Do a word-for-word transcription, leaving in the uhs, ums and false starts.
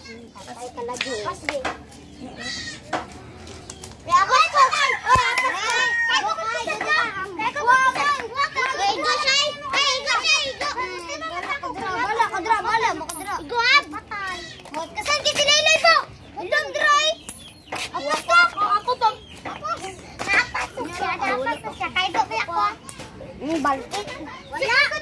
Patay ka lagi. Kasi. Kaya ako ito. Ay, apat ka. Kaya ko kaya ko. Kaya ko kaya. Kaya go say. Kaya go say. Bala, kadra, bala, makadra. Igo ab. Patay. Kasan ki sinilay mo? Ilom dry. Apas ka. Ako to. Apas. Apas siya, apas siya. Kaya ko kaya ko. Ni baltik. Wala.